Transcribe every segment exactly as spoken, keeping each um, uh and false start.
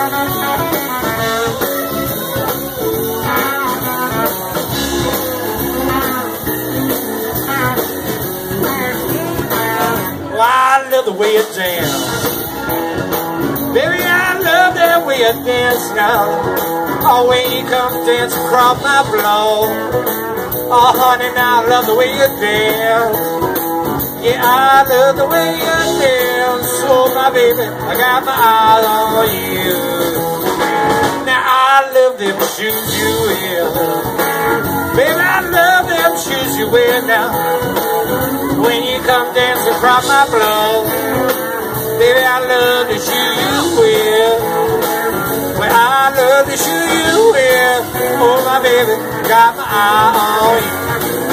Well, I love the way you dance. Baby, I love that way you dance now. Oh, when you come dance across my floor. Oh, honey, now I love the way you dance. Yeah, I love the way you dance. Oh, my baby, I got my eyes on you. Now, I love them shoes you wear. Baby, I love them shoes you wear now. When you come dance across my floor. Baby, I love the shoe you wear. Well, I love the shoe you wear. Oh, my baby, got my eye on you.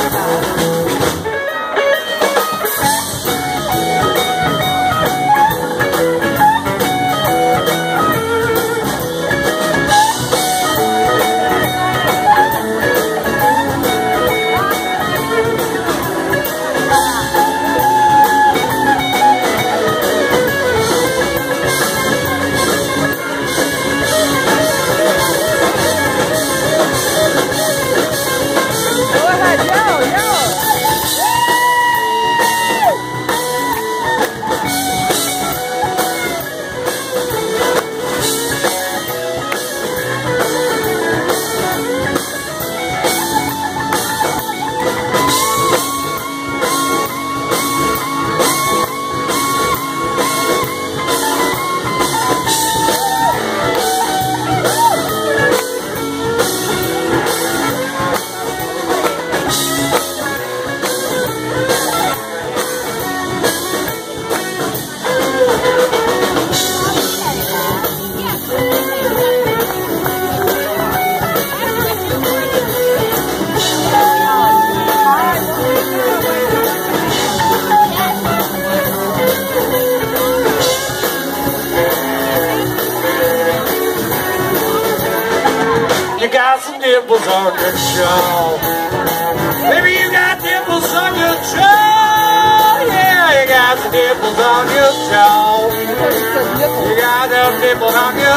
You got some dimples on your jaw. Baby, you got dimples on your jaw. Yeah, you got some dimples on your jaw. You got them dimples on your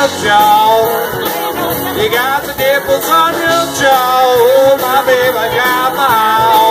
jaw. You got the dimples on your jaw. Oh, my baby, I got my